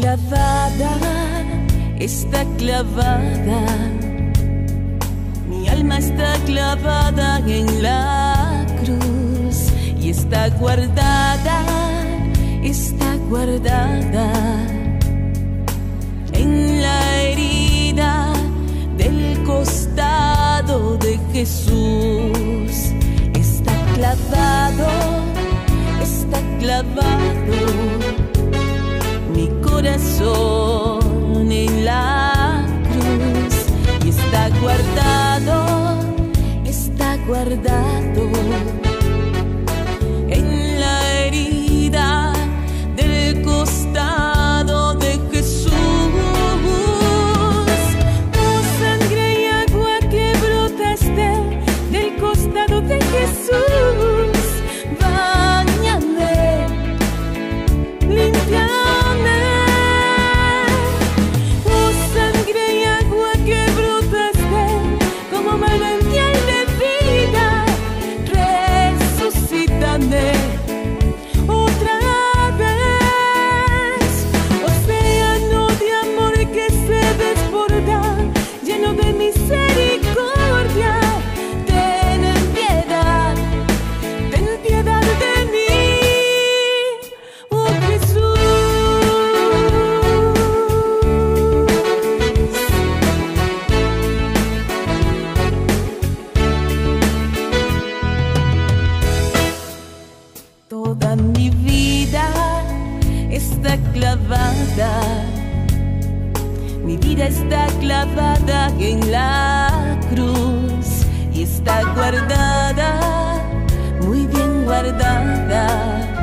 está clavada, mi alma está clavada en la cruz y está guardada en la herida del costado de Jesús. Está clavado mi corazón en la cruz y está guardado en la herida del costado de Jesús. Oh, sangre y agua que brotaste del costado de Jesús, báñame, límpiame. Toda mi vida está clavada, mi vida está clavada en la cruz y está guardada, muy bien guardada